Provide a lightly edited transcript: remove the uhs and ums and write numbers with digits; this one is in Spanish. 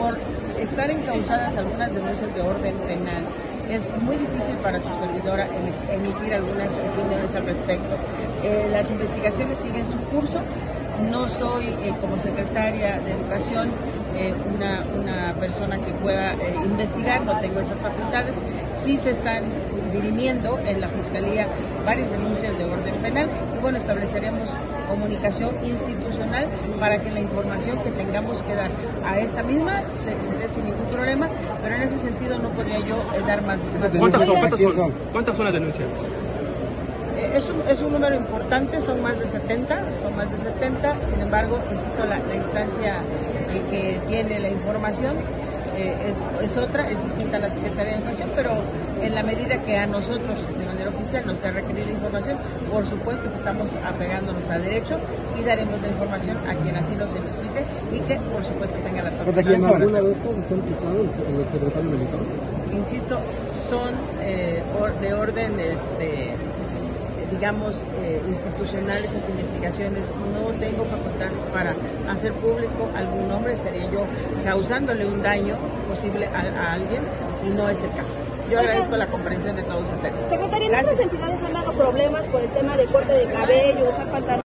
por estar encausadas algunas denuncias de orden penal, es muy difícil para su servidora emitir algunas opiniones al respecto. Las investigaciones siguen su curso. No soy, como secretaria de Educación, una persona que pueda investigar, no tengo esas facultades. Sí se están dirimiendo en la Fiscalía varias denuncias de orden penal y bueno, estableceremos comunicación institucional para que la información que tengamos que dar a esta misma se dé sin ningún problema, pero en ese sentido no podría yo dar más. ¿Cuántas son las denuncias? Es un número importante, son más de 70, sin embargo, insisto, la instancia que tiene la información es otra, es distinta a la Secretaría de Educación, pero en la medida que a nosotros de manera oficial nos ha requerido información, por supuesto que estamos apegándonos al derecho y daremos la información a quien así lo necesite y que por supuesto tenga las facultades. ¿Alguna de estas está implicado el exsecretario militar? Insisto, son de orden digamos, institucionales, esas investigaciones. No tengo facultades para hacer público algún nombre, estaría yo causándole un daño posible a alguien y no es el caso. Yo agradezco la comprensión de todos ustedes. Secretaria, ¿en otras entidades han dado problemas por el tema de corte de cabello, usar pantalones?